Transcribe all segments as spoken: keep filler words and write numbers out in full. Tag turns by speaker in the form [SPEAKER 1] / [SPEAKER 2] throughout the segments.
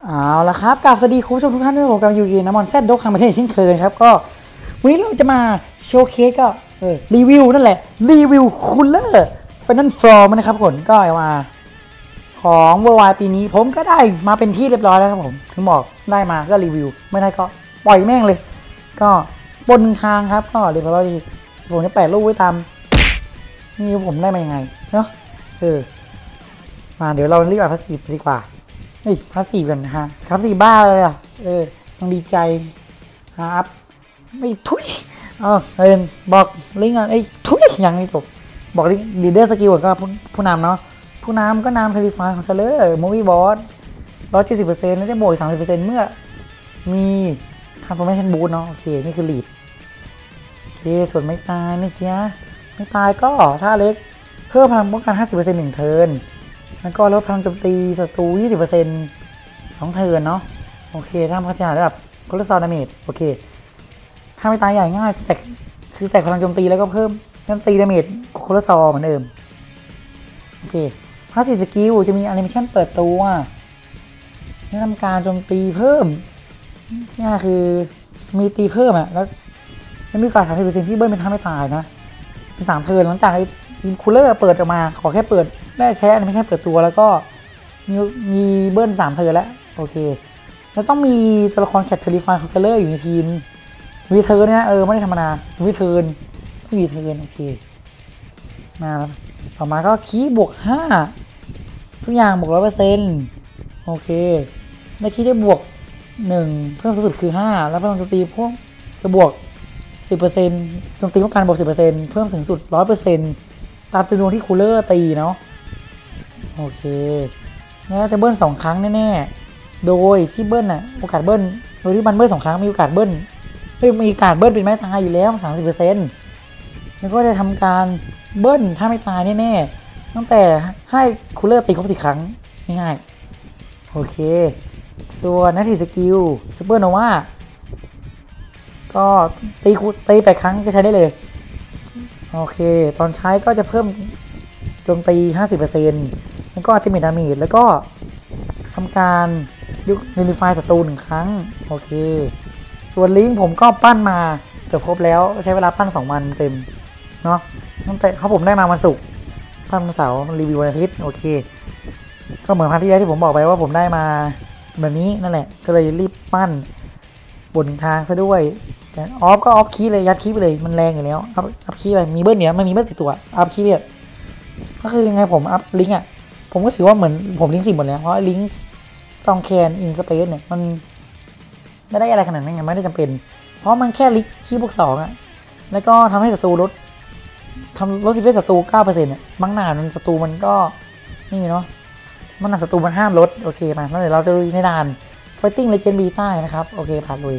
[SPEAKER 1] เอาละครับกลับสวัสดีคุณผู้ชมทุกท่านด้วยผมกับยูกีน้ำมันแซดโดคังประเทศเช่นเคยครับก็วันนี้เราจะมาโชว์เคสก็เออรีวิวนั่นแหละรีวิวคูลเลอร์ไฟนอลฟลอร์มันนะครับผลก็มาของเวอร์ไวปีนี้ผมก็ได้มาเป็นที่เรียบร้อยแล้วครับผมถึงบอกได้มาก็รีวิวไม่ได้ก็ปล่อยแม่งเลยก็บนทางครับก็เรียบร้อยดีผมจะแปะรูปไว้ตามนี่ผมได้มายังไงเนาะเออมาเดี๋ยวเรารีบอ่านภาษีดีกว่าเฮ้ยพาสซีฟกันนะฮะพาสซีฟบ้าเลยอ่ะเออต้องดีใจครับไม่ทุยอ๋อเอ็นบอกลิงก์อ่ะไอ้ทุยยังไม่จบบอกลิงก์ดีเดอร์สกิลก็ผู้ผู้นำเนาะผู้นำก็นำเทลิฟายของเธอเลยมูวี่บอสร้อยเจ็ดสิบเปอร์เซ็นต์แล้วจะบวกสามสิบเปอร์เซ็นต์เมื่อมีทำฟอร์เมชั่นบูทเนาะโอเคนี่คือลีดโอเคส่วนไม่ตายนะจ๊ะไม่ตายก็ถ้าเล็กเพิ่มพลังป้องกัน ห้าสิบเปอร์เซ็นต์ หนึ่งเทิร์นแล้วก็ลดพลังโจมตีศัตรู ยี่สิบเปอร์เซ็นต์ สองเทิร์นเนาะโอเคถ้าพัฒนาระดับคอเลสเตอรอลดาเมจโอเคถ้าไม่ตายใหญ่ง่ายแต่คือแต่พลังโจมตีแล้วก็เพิ่มโจมตีดาเมจคอเลสเตอรอลเหมือนเดิมโอเคพาสซีฟสกิลจะมีแอนิเมชันเปิดตัวนี่ทำการโจมตีเพิ่มนี่คือมีตีเพิ่มอ่ะแล้วแล้วมีกว่า สามสิบเปอร์เซ็นต์ ที่เบิ้ลเป็นท่าไม่ตายนะเป็นสามเทิร์นหลังจากไอ้คูลเลอร์เปิดออกมาขอแค่เปิดได้ใช้อันไม่ใช่เปิดตัวแล้วก็มีมีเบิ้ลสามเทิร์นแล้วโอเคแล้วต้องมีตัวละครแคทเทอริฟายคูลเลอร์อยู่ในทีมวีเทิร์นเนี่ยเออไม่ได้ธรรมดาวีเทิร์นต้องวีเทิร์นโอเคมาแล้วต่อมาก็คีย์บวกห้าทุกอย่างบวกร้อยเปอร์เซ็นต์โอเคในคีย์ได้บวกหนึ่งเพิ่มสุดคือห้าแล้วพลังโจมตีพวกจะบวกสิบเปอร์เซ็นต์โจมตีป้องกันบวกสิบเปอร์เซ็นต์เพิ่มสูงสุดร้อยเปอร์เซ็นต์ตามจำนวนที่คูลเลอร์ตีเนาะโอเคแล้วจะเบิ้ลสองครั้งแน่ๆโดยที่เบิ้ลน่ะโอกาสเบิ้ลโดยที่มันเบิ้ลสองครั้งมีโอกาสเบิ้ลไม่มีโอกาสเบิ้ลเป็นไม้ตายอยู่แล้ว สามสิบเปอร์เซ็นต์ แล้วก็จะทำการเบิ้ลถ้าไม่ตายแน่ๆตั้งแต่ให้คูลเลอร์ตีครบสิบครั้งง่ายๆโอเคส่วนนักทีสกิลซูเปอร์โนวาก็ตีตีแปดครั้งก็ใช้ได้เลยโอเคตอนใช้ก็จะเพิ่มโจมตี ห้าสิบเปอร์เซ็นต์ แล้วก็อัลติเมทดาเมจแล้วก็ทำการยุนิลิฟายศัตรูหนึ่งครั้งโอเคส่วนลิงก์ผมก็ปั้นมาเกือบครบแล้วใช้เวลาปั้นสองวันเต็มเนาะตั้งแต่เขาผมได้มาวันศุกร์ปั้นวันเสาร์รีวิววันอาทิตย์โอเคก็เหมือนพาร์ทที่แล้วที่ผมบอกไปว่าผมได้มาแบบนี้นั่นแหละก็เลยรีบปั้นบนทางซะด้วยแต่ออฟก็ออฟคีย์เลยยัดคีย์ไปเลยมันแรงอยู่แล้วอัพอัพคีย์ไปมีเบิ้ลเนี้ยมันมีเบิ้ลติดตัวอัพคีย์แบบก็คือยังไงผมอัพลิงก์อ่ะผมก็ถือว่าเหมือนผมลิงก์สิบหมดแล้วเพราะลิงก์สตองแคนอินสเปซเนี่ยมันไม่ได้อะไรขนาดนั้นไงไม่ได้จำเป็นเพราะมันแค่ลิงก์คีย์บวกสองอ่ะแล้วก็ทำให้ศัตรูลดทำลดสิเฟสศัตรูเก้าเปอร์เซ็นต์เนี่ยบางหนามันศัตรูมันก็นี่เนาะมันหนาศัตรูมันห้ามลดโอเคมาแล้วเดี๋ยวเราจะดูในด่าน Fighting Legend Beta นะครับโอเคผ่านเลย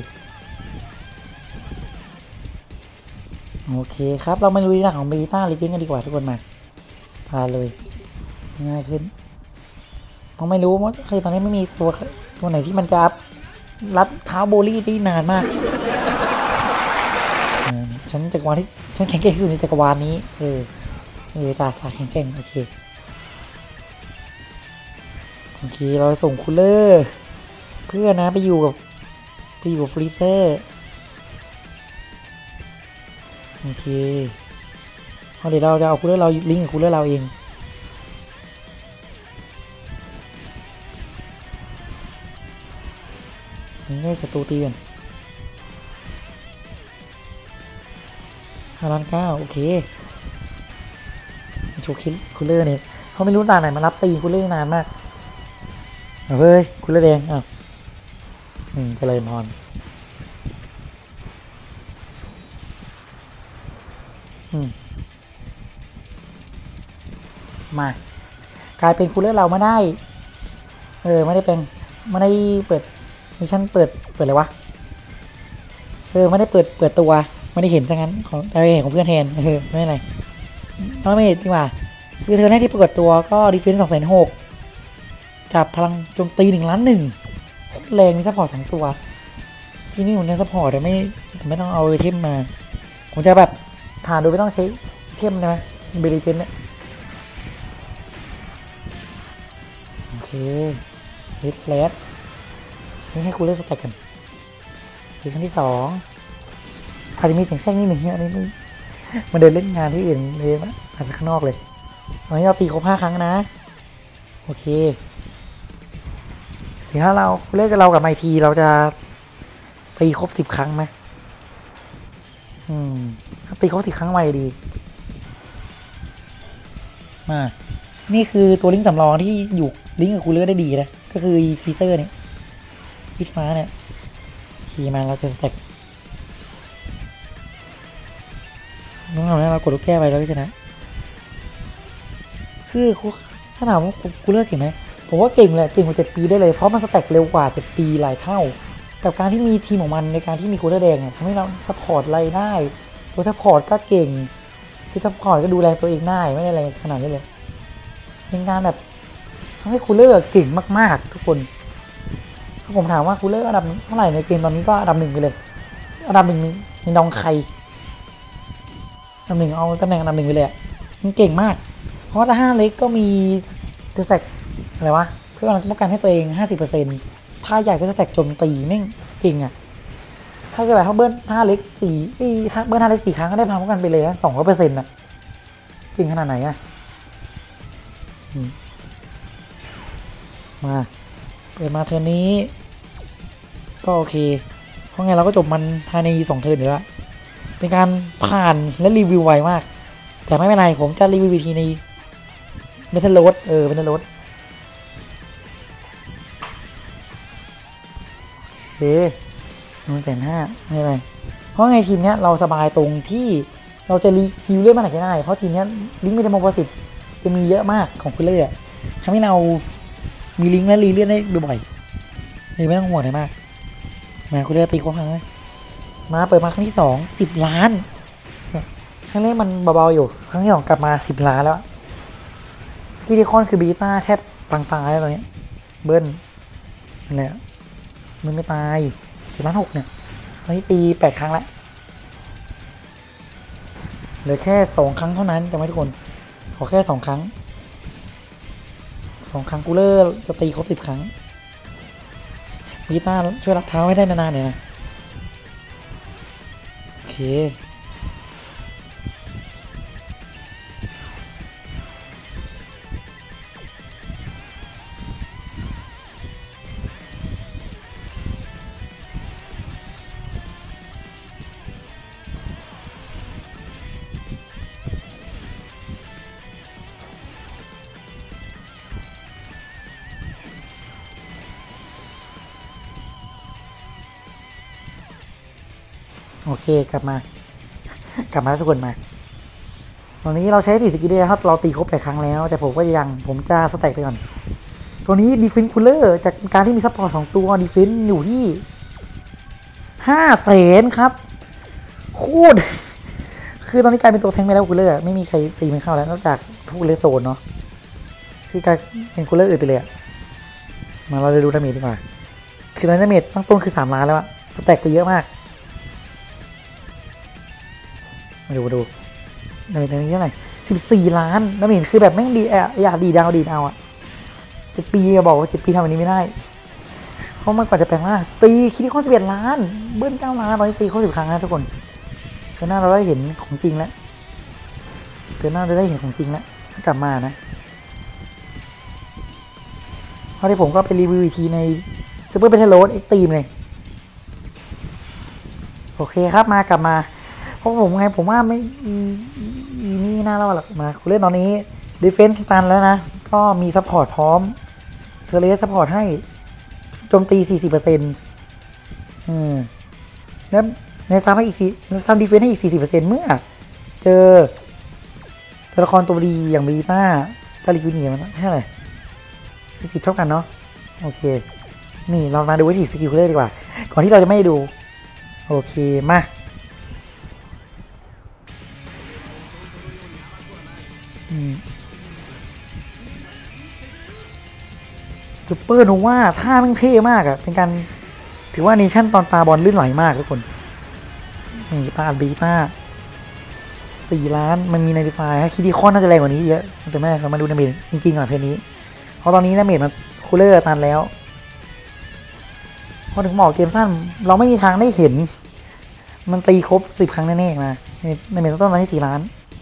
[SPEAKER 1] โอเคครับเรามาดูในด่านของ Beta Legend กันดีกว่าทุกคนมาผ่านเลยง่ายขึ้นผมไม่รู้ว่าคือตอนนี้ไม่มีตัวตัวไหนที่มันจะรับเท้าโบลี่ได้นานมากฉันจักรวาลที่ฉันแข็งแกร่งที่สุดในจักรวาลนี้เออเออจ่าจ่าแข็งแกร่งโอเคโอเคเราส่งคูลเลอร์เพื่อนะไปอยู่กับไปอยู่กับฟรีเซอร์โอเคเดี๋ยวเราจะเอาคูลเลอร์เราลิงก์กับคูลเลอร์เราเองนี่ได้ศัตรูตีกันห้าล้านเก้าโอเคโชว์คิลคูลเลอร์เนี่ยเขาไม่รู้ด่านไหนมารับตีคูลเลอร์นานมากเฮ้ยคูลเลอร์แดงอ้าวอืมเจริญพรอืมมากลายเป็นคูลเลอร์เราไม่ได้เออไม่ได้เป็นไม่ได้เปิดมิชชั่นเปิดเปิดอะไรวะเออไม่ได้เปิดเปิดตัวไม่ได้เห็นซะงั้นของแต่เห็นของเพื่อนแทนเออไม่เป็นไรต้องไม่เห็นดีกว่าคือเธอแรกที่ปรากฏตัวก็ดีเฟนส์สองแสนหกกับพลังโจมตีหนึ่งล้านหนึ่งแรงมีซัพพอร์ตสองตัวที่นี่ผมเน้นซัพพอร์ตแต่ไม่ไม่ต้องเอาไอเทมมาผมจะแบบผ่านโดยไม่ต้องใช้ไอเทมใช่ไหมเบลิเทนเนี่ยโอเคเฮดแฟลชนี่ให้คูลเลอร์สแต็กกันทีครั้งที่สองอาจจะมีเสียงแทรกนิดหนึ่งอันนี้ไม่มันเดินเล่นงานที่อื่นเลยนะอาจจะข้างนอกเลยตอนนี้เราตีครบห้าครั้งนะโอเคถึงถ้าเราเล่นกับเรากับไมทีเราจะตีครบสิบครั้งไหมอืมตีครบสิบครั้งไวดีมานี่คือตัวลิงก์สำรองที่อยู่ลิงก์กับคูลเลอร์ได้ดีนะก็คือฟีเซอร์เนี่ยพิษฟ้าเนี่ยขี่มาเราจะสแต็กน้องเราเนี่ยเรากดลูกแก้ไปแล้วก็ชนะคือถ้าถามว่าคูลเลอร์เก่งไหมผมว่าเก่งแหละเก่งกว่าเจ็ดปีได้เลยเพราะมันสแต็กเร็วกว่าเจ็ดปีหลายเท่ากับการที่มีทีมของมันในการที่มีคูลเลอร์แดงเนี่ยทำให้เราซัพพอร์ตอะไรได้ตัวซัพพอร์ตก็เก่งคือซัพพอร์ตก็ดูแลตัวเองได้ไม่ได้อะไรขนาดนี้เลยเป็นการแบบทำให้คูลเลอร์เก่งมากๆทุกคนถ้าผมถามว่าคูลเลอร์อันดับเท่าไหร่ในเกมตอนนี้ก็อันดับหนึ่งไปเลยอันดับหนึ่งในน้องใครอันดับหนึ่งเอาตำแหน่งอันดับหนึ่งไปเลยมันเก่งมากเพราะถ้าห้าเล็กก็มีจะแตกอะไรวะเพื่อป้องกันให้ตัวเอง ห้าสิบเปอร์เซ็นต์ ถ้าใหญ่ก็จะแตกโจมตีแม่งเก่งอ่ะถ้าเกิดแบบเขาเบิ้ลห้าเล็กสี่ถ้าเบิ้ลห้าเล็กสี่ครั้งก็ได้พลังป้องกันไปเลยนะสองร้อยเปอร์เซ็นต์อ่ะเก่งขนาดไหนอ่ะมาเปิดมาเทิร์นนี้ก็โอเคเพราะไงเราก็จบมันภายในสองเทิร์นอยู่แล้วเป็นการผ่านและรีวิวไวมากแต่ไม่เป็นไรผมจะรีวิววิธีในเมทัลโรดเออเมทัลโรดเฮ้ยหนึ่งแสนห้าไม่เป็นไรเพราะไงทีมเนี้ยเราสบายตรงที่เราจะรีฮิวเรื่อยมาไหนก็ได้เพราะทีมเนี้ยลิงก์เมตาโมโพสิตจะมีเยอะมากของคุณเล่ทำให้เรามีลิงก์และรีเลื่อนได้บ่อยเลยไม่ต้องห่วงอะไรมากมาคุณเล่ตีครบครั้งเลยมาเปิดมาครั้งที่สองสิบล้านครั้งแรกมันเบาๆอยู่ครั้งที่สองกลับมาสิบล้านแล้วที่ดิคอนคือบีต้าแทบปังตายแล้วตอนนี้เบิ้ลนั่นแหละมันไม่ตายสิบล้านหกเนี่ยตอนนี้ตีแปดครั้งแล้วเหลือแค่สองครั้งเท่านั้นจำไว้ทุกคนขอแค่สองครั้งสองครั้งกูเลอร์จะตีครบสิบครั้งบีต้าช่วยรับเท้าให้ได้นานๆเนี่ยนะโอเคโอเคกลับมากลับมาแล้วทุกคนมาตอนนี้เราใช้สี่สกิลได้ครับเราตีครบหลายครั้งแล้วแต่ผมก็ยังผมจะสแต็กไปก่อนตัวนี้ดีเฟนซ์คูลเลอร์จากการที่มีซัพพอร์ตสองตัวดีเฟนซ์อยู่ที่ห้าแสนครับโคตรคือตอนนี้กลายเป็นตัวแทงไปแล้วคูลเลอร์ไม่มีใครตีมันเข้าแล้วนอกจากทูเลโซนเนาะคือกลายเป็นคูลเลอร์อื่นไปเลยมาเราจะดูดาเมจดีกว่าคือตอนนี้ดาเมจตั้งต้นคือสามล้านแล้วอะสแต็กไปเยอะมากมาดูมาดูดาเมจตรงนี้เท่าไหร่สิบสี่ล้านดาเมจคือแบบแม่งดีอะอยากดีดาวดีดาวอะเจ็ดปีบอกว่าเจ็ดปีทำแบบนี้ไม่ได้เพราะมันกว่าจะแปลงร่างตีคิดที่ข้อสิบเอ็ดล้านเบิ้ลเก้าล้านตอนนี้ตีข้อสิบครั้งนะทุกคนเดือนหน้าเราได้เห็นของจริงแล้วเดือนหน้าจะได้เห็นของจริงแล้วกลับมานะเพราะที่ผมก็ไปรีวิวอีกทีในซูเปอร์เบทโรดเอ็กซ์ตรีมเลยโอเคครับมากลับมาเพราะผมไงผมว่าไม่อีอีนี่น่าเล่าหรอกมาคุณเล่นตอนนี้ดีเฟนซ์ตันแล้วนะก็มีซัพพอร์ตพร้อมเทเลสซัพพอร์ตให้โจมตี สี่สิบเปอร์เซ็นต์ อืมแล้วในซ้ำให้อีกสี่ซ้ำดีเฟนซ์ให้อีก สี่สิบเปอร์เซ็นต์ เมื่อเจอตัวละครตัวดีอย่างบีต้ากาลิคูเนียมันเท่าไหร่สี่สิบเท่ากันเนาะโอเคนี่เรามาดูวิธีสกิลเลยดีกว่าก่อนที่เราจะไม่ดูโอเคมาซูเปอร์โนวาท่ามันเท่มากอะเป็นการถือว่านิชั่นตอนปาบอลลื่นไหลมากทุกคนนี่ปาบีต้าสี่ล้านมันมีนาฬิฟายคิดดีคอนน่าจะแรงกว่านี้เยอะแต่แม่เรามาดูดาเมจจริงๆก่อนเทนี้เพราะตอนนี้ดาเมจมันคูลเลอร์ตันแล้วพอถึงบอกเกมสั้นเราไม่มีทางได้เห็นมันตีครบสิบครั้งแน่ๆมาในในเมตาต้นมาที่สี่ล้าน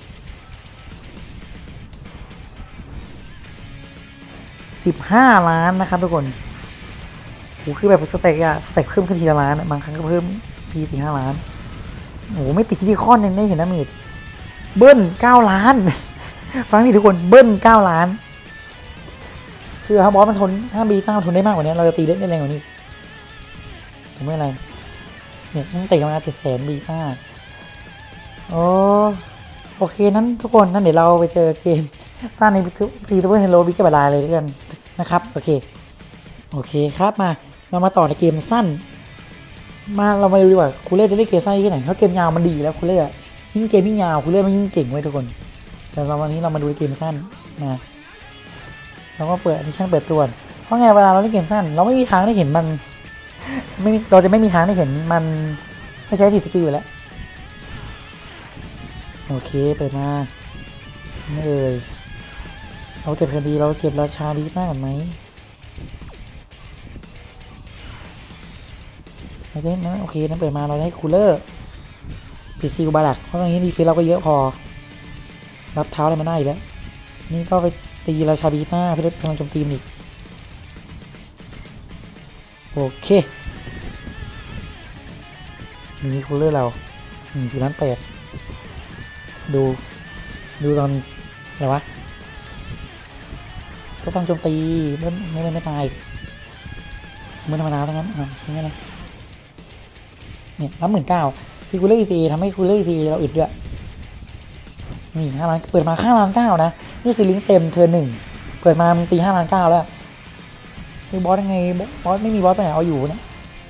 [SPEAKER 1] สิบห้าล้านนะครับทุกคนโอ้คือแบบสเต็กอะสเต็กเพิ่มขึ้นทีละล้านบางครั้งก็เพิ่มทีสี่ห้าล้านโอ้ไม่ติดคิดที่ข้อนยังได้เห็นนะเมดเบิ้ลเก้าล้านฟังดิทุกคนเบิ้ลเก้าล้านคือถ้าบอสมันทนถ้าบีต้าทนได้มากกว่านี้เราจะตีได้แรงกว่านี้ทำไม่อะไรเนี่ยต้องตีกันมาเจ็ดแสนบีต้าโอ้โอเคนั้นทุกคนนั้นเดี๋ยวเราไปเจอเกมสร้างในซีทูเบอร์เฮโร่บิ๊กกับลายเลยด้วยกันนะครับโอเคโอเคครับมาเรามาต่อในเกมสั้นมาเรามาดูดีกว่าคูเล่จะเล่นเกมสั้นที่ไหนเพราะเกมยาวมันดีแล้วคูเล่ยิ่งเกมยิ่งยาวคูเล่มันยิ่งเก่งไว้ทุกคนแต่วันนี้เรามาดูเกมสั้นนะเราก็เปิดอันนี้ช่างเปิดตัวเพราะไงเวลาเราเล่นเกมสั้นเราไม่มีทางได้เห็นมันไม่เราจะไม่มีทางได้เห็นมันไม่ใช้ทีสกิลอยู่แล้วโอเคเปิดมาไม่เลยเราเก็บคดีเราเก็บราชาบีต้าก่อนไหมเราจะนะโอเคนั้นเปิดมาเราได้คูลเลอร์ปิดซิลบาลักเพราะตรงนี้ดีเฟนเราก็เยอะพอรับเท้าอะไรมาได้แล้วนี่ก็ไปตีราชาบีต้าเพื่อพลังโจมตีอีกโอเคนี่คูลเลอร์เราหนึ่งสี่ล้านแปดดูดูตอนอะไรวะก็พลังโจมตีไม่ไม่ไม่ตายมันธรรมดาทั้งนั้นอ่ะใช่ไหมนะเนี่ยรับหมื่นเก้าคือคูลเลอร์อีซีทำให้คูลเลอร์อีซีเราอึดด้วยนี่ห้าล้านเปิดมาห้าล้านเก้านะนี่คือลิงก์เต็มเธอหนึ่งเปิดมามันตีห้าล้านเก้าแล้วคือบอสยังไงบอสไม่มีบอสตัวไหนเอาอยู่นะ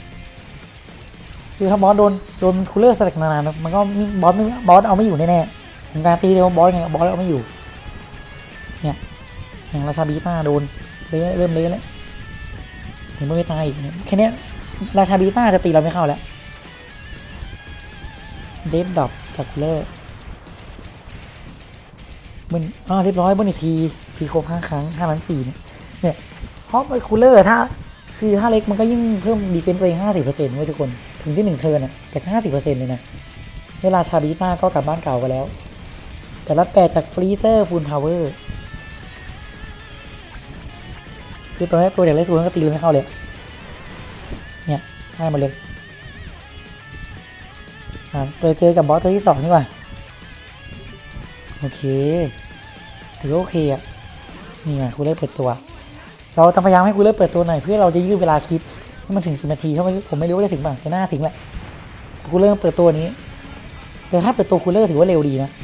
[SPEAKER 1] คือถ้าบอสโดนโดนคูลเลอร์สลักนานๆมันก็บอสไม่บอสเอาไม่อยู่แน่ๆการตีเดียวบอสไงบอสเอาไม่อยู่เนี่ยอย่างราชาบีต้าโดนเละเริ่มเละแล้วถึงไม่ตายอีกเนี่ยแค่นี้ราชาบีต้าจะตีเราไม่เข้าแล้วเดฟดรอปจากคูลเลอร์บนอ่าเรียบร้อยบนอีกทีทีครบห้าครั้งห้าล้านสี่เนี่ยเนี่ยเพราะไอ้คูลเลอร์ถ้าคือถ้าเล็กมันก็ยิ่งเพิ่มดีเฟนซ์ตัวเองห้าสิบเปอร์เซ็นต์ไว้ทุกคนถึงที่หนึ่งเทิร์นอะแต่ห้าสิบเปอร์เซ็นต์เลยนะเวลาชาบีต้าก็กลับบ้านเก่าไปแล้วแต่รับแปดจากฟรีเซอร์ฟูลพาวเวอร์คือตัวนี้ตัวจากเลสซูนก็ตีเลยไม่เข้าเลยเนี่ยให้มาเลยอ่าไปเจอกับบอสตัวที่สองนี่ว่าโอเคถือโอเคอ่ะนี่ไงคูลเลอร์เปิดตัวเราจะพยายามให้คูลเลอร์เปิดตัวหน่อยเพื่อเราจะยืดเวลาคลิปให้มันถึงสิบนาทีเพราะผมไม่รู้ว่าจะถึงบ้างจะน่าถึงแหละคูลเลอร์เปิดตัวนี้แต่ถ้าเปิดตัวคูลเลอร์ถือว่าเร็วดีนะ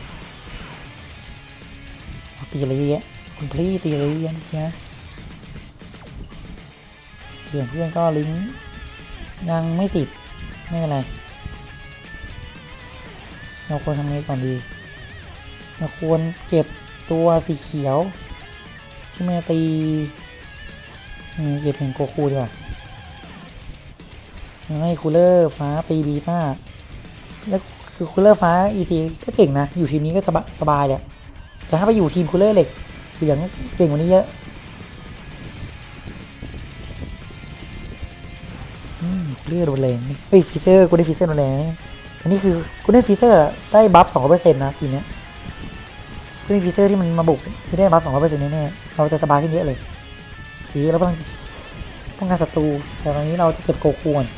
[SPEAKER 1] ตีอะไรเยอะคุณพลีตีอะไรเยอะนะจ๊ะเพื่อนเพื่อนก็ลิงก์ยังไม่สิบไม่เป็นไรเราควรทำไงก่อนดีเราควรเก็บตัวสีเขียวที่มันตีเก็บเป็นโกคูดีกว่าให้คูลเลอร์ฟ้าตีบีต้าแล้วคือคูลเลอร์ฟ้าอีซีก็เก่งนะอยู่ทีมนี้ก็สบายสบายเลยแต่ถ้าไปอยู่ทีมคูลเลอร์เหล็กเหลืองเก่งกว่านี้เยอะเลือดโดนแรงเฮ้ยฟีเซอร์กูได้ฟีเซอร์โดนแรงอันนี้คือกูได้ฟีเซอร์ได้บัฟสองร้อยเปอร์เซ็นต์นะทีเนี้ยกูได้ฟีเซอร์ที่มันมาบุกที่ได้บัฟสองร้อยเปอร์เซ็นต์แน่ๆเราจะสบายขึ้นเยอะเลยคือเราต้องป้องกันศัตรูแต่ตอนนี้เราจะเก็บโกคูน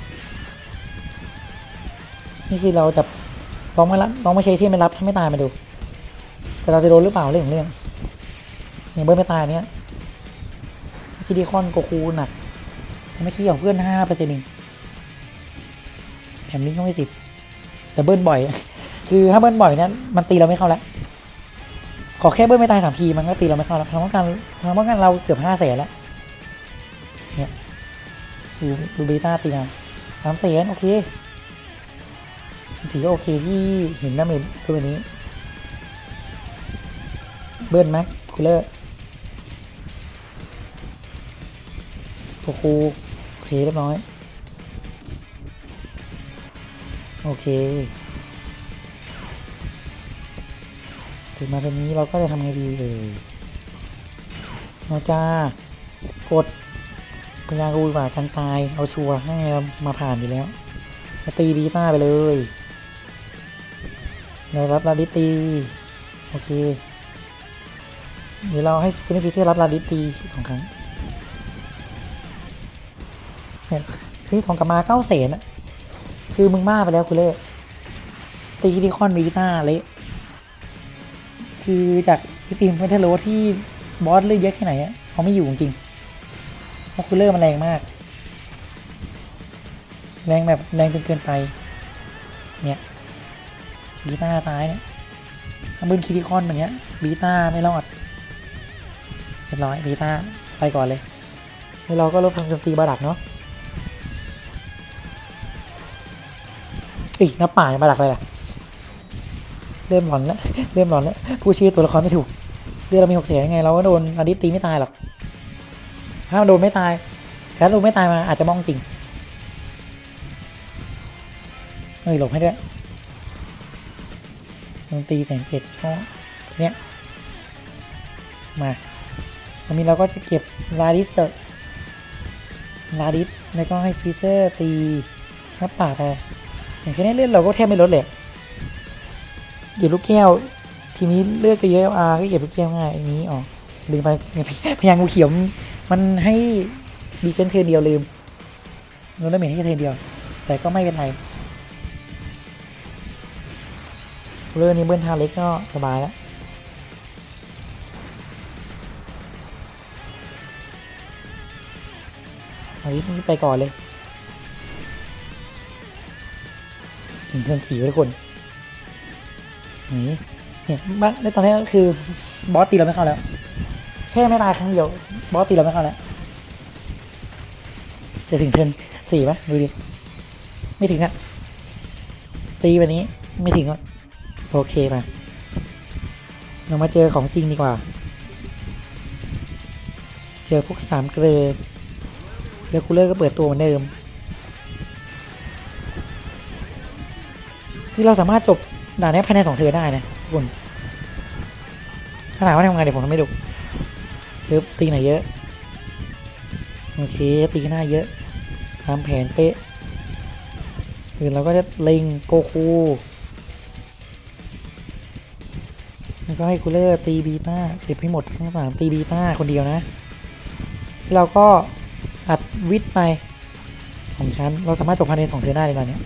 [SPEAKER 1] นี่คือเราจะลองไม่รับลองไม่ใช้ที่ไม่รับถ้าไม่ตายมาดูแต่เราจะโดนหรือเปล่าเรื่องของเรื่องอย่างเบิร์ดไม่ตายเนี้ยคิดิคอนโกคูหนักไม่ขี้ของเพื่อนห้าเปอร์เซ็นต์เองแถมลิงก์ก็ไม่สิบแต่เบิ้ลบ่อยคือถ้าเบิ้ลบ่อยนั้นมันตีเราไม่เข้าแล้วขอแค่เบิ้ลไม่ตายสามทีมันก็ตีเราไม่เข้าแล้วทำว่าการทำว่าการเราเกือบห้าแสนแล้วเนี่ยดูดูเบต้าตีมาสามแสนโอเคถือว่าโอเคที่เห็นดาเมจตัวนี้เบิ้ลไหมคูลเลอร์โฟคูโอเคเรียบร้อยโอเคถึงมาตอนนี้เราก็จะทำไงดีเลยเราจะกดพยางกูว่าการตายเอาชัวร์ให้เรามาผ่านอยู่แล้วตีบีต้าไปเลยเรารับลาดิตีโอเคเดี๋ยวเราให้คุณฟิเซอร์รับลาดิตีสองครั้งเนี่ยที่สองกลับมาเก้าเสนอะคือมึงมากไปแล้วคุณเล่ตีดิคอนบีต้าเละคือจากที่ทีมเฟนเทโรที่บอสเลือกเยอะแค่ไหนอะเขาไม่อยู่จริงเพราะคูลเลอร์มันแรงมากแรงแบบแรงจนเกินไปเนี่ยบีต้าตายเนี่ยถ้าบึ้นคิดิคอนแบบเนี้ยบีต้าไม่รอดเรียบร้อยบีต้าไปก่อนเลยแล้วเราก็ลดพลังโจมตีบาดักเนาะอีกน้าป่าบาดักอะไรล่ะเริ่มหลอนแล้วเริ่มหลอนแล้วผู้ชื่อตัวละครไม่ถูกเรื่องเรามีหกเสียยังไงเราก็โดนอาดิตีไม่ตายหรอกถ้ามันโดนไม่ตายถ้าโดนไม่ตายมาอาจจะมองจริงเฮ้ยหลบให้ด้วยโดนตีแสนเจ็ดเพราะเนี้ยมาอันนี้เราก็จะเก็บลาดิสเตอร์ลาดิสแล้วก็ให้ฟีเซอร์ตีหน้าป่าไปอย่างแค่นี้เลือดเราก็แทบไม่ลดเลยเก็บลูกแก้วทีนี้เลือดก็เยอะอาก็เก็บลูกแก้วง่ายอันนี้อ๋อลืมไปพยางงูเขียวมันให้ดีเฟนส์เทิร์นเดียวลืมโดนดาเมจให้เทิร์นเดียวแต่ก็ไม่เป็นไรเรื่องนี้เบิ้ลทาเล็กก็สบายแล้วอันนี้ไปก่อนเลยถึงเทิร์นสี่ทุกคนนี่เนี่ยบ้านในตอนนี้ก็คือบอสตีเราไม่เข้าแล้วแค่ไม่ตายครั้งเดียวบอสตีเราไม่เข้าแล้วจะถึงเทิร์นสี่ไหมดูดิไม่ถึงอะตีแบบนี้ไม่ถึงอ่ะโอเคมาเรามาเจอของจริงดีกว่าเจอพวกสามเกลือเดี๋ยวคูลเลอร์ก็เปิดตัวเหมือนเดิมคือเราสามารถจบด่านนี้ภายในสองเทิร์นได้นะทุกคนถ้าถามว่าทำงานเดี๋ยวผมทำไม่ดูเทิร์นตีไหนเยอะโอเคตีหน้าเยอะตามแผนเป๊ะคือเราก็จะเล็งโกคูแล้วก็ให้คูลเลอร์ตีบีต้าเก็บให้หมดทั้งสามตีบีต้าคนเดียวนะเราก็อัดวิทไปสองชั้นเราสามารถจบภายในสองเทิร์นได้เลยตอนนี้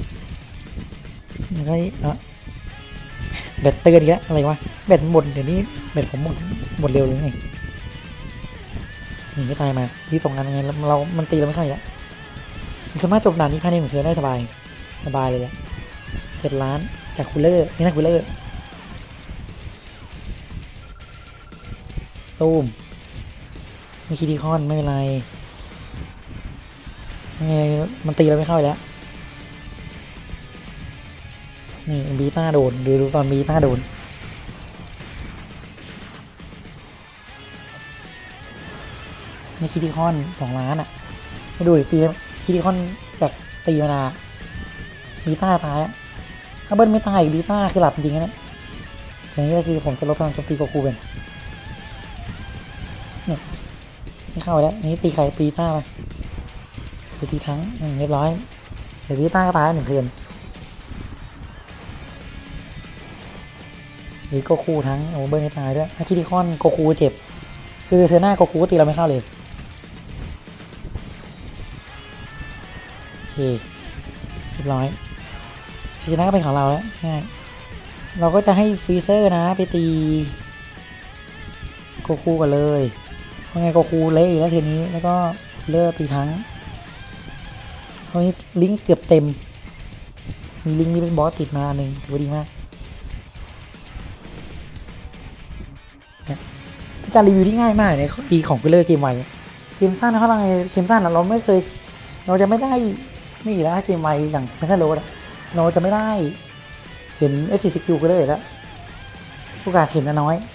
[SPEAKER 1] แล้วก็เนาะแบตเตือนอีกแล้วอะไรวะแบตหมดเดี๋ยวนี้แบตผมหมดหมดเร็วเลยไงหนีไม่ตายมาที่สองงานไงเรามันตีเราไม่เข้าอีกแล้วสามารถจบด่านนี้ภายในหนึ่งเทิร์นได้สบายสบายเลยแหละเจ็ดล้านจากคูลเลอร์นี่นะคูลเลอร์ตูมไม่คิดดีคอนไม่เป็นไรยังไงมันตีเราไม่เข้าแล้วนี่บีต้าโดนดูดูตอนบีต้าโดนไม่คิดดีคอนสองล้านอ่ะไปดูดิตีคิดดีคอนจากตีมานาบีต้าตายอ่ะถ้าเบิ้ลไม่ตายบีต้าคือหลับจริงๆนะเนี่ยอย่างนี้ก็คือผมจะลดพลังโจมตีโกคูเป็นเนี่ยไม่เข้าแล้วนี้ตีใครตีต้าไปตีทั้งเรียบร้อยเดี๋ยวบีต้าก็ตายหนึ่งเทิร์นนี่โกคูทั้งโอเบอร์ไม่ตายด้วยถ้าคิดิคอนโกคูเจ็บคือเธอหน้าโกคูตีเราไม่เข้าเลยโอเคเรียบร้อยที่ชนะก็เป็นของเราแล้วง่ายเราก็จะให้ฟรีเซอร์นะไปตีโกคูกันเลยเพราะไงโกคูเละอีกแล้วทีนี้แล้วก็เลิกตีทั้งตอนนี้ลิงก์เกือบเต็มมีลิงก์นี้เป็นบอสติดมาหนึ่งถือว่าดีมากการรีวิวที่ง่ายมากในอีของไปเลยเกมไวเกมสั้นเขาอะไรเกมสั้นเราไม่เคยเราจะไม่ได้นี่แล้วเกมไวอย่างเพนทัลโรดเราจะไม่ได้เห็นเอสซีคิวไปเลยแล้วโอกาสเห็นน้อย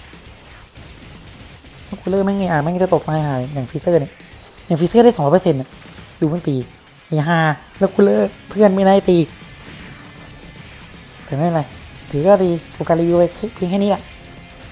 [SPEAKER 1] กูเลอร์ไม่ไงอ่ะไม่งั้นจะตกตายหายอย่างฟิเซอร์เนี่ยอย่างฟิเซอร์ได้สองร้อยเปอร์เซ็นต์่ะดูมันตีอย่าฮาแล้วกูเลอร์เพื่อนไม่ได้ตีแต่ไม่เป็นไรถือก็ดีโอกาสรีวิวไปเพียงแค่นี้แหละ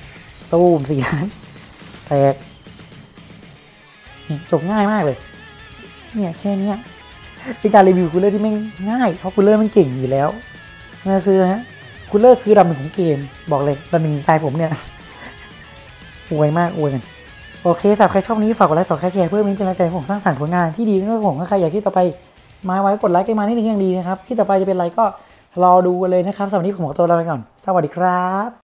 [SPEAKER 1] ตูมสี่ล้านแตกจบง่ายมากเลยเนี่ยแค่เนี้ยเป็นการรีวิวคูลเลอร์ที่ไม่ง่ายเพราะคูลเลอร์มันเก่งอยู่แล้วนั่นคือฮะคูลเลอร์คือดำหนึ่งของเกมบอกเลยดำหนึ่งใจผมเนี่ยอวยมากอวยกันโอเคสำหรับใครชอบนี้ฝากกดไลค์ฝากแชร์เพื่อเป็นกำลังใจให้ผมสร้างสรรค์ผลงานที่ดีด้วยผมถ้าใครอยากที่ต่อไปมาไว้กดไลค์กันมานิดนึงยังดีนะครับที่ต่อไปจะเป็นอะไรก็รอดูกันเลยนะครับสำหรับวันนี้ผมขอตัวลาไปก่อนสวัสดีครับ